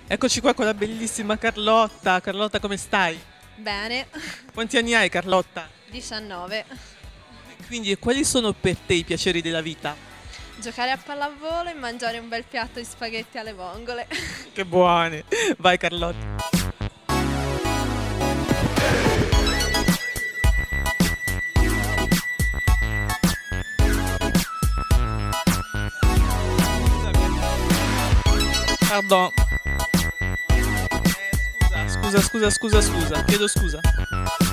Eccoci qua con la bellissima Carlotta. Carlotta, come stai? Bene, Quanti anni hai, Carlotta? 19. Quindi, quali sono per te i piaceri della vita? Giocare a pallavolo e mangiare un bel piatto di spaghetti alle vongole. Che buone! Vai, Carlotta. Pardon. Scusa, chiedo scusa.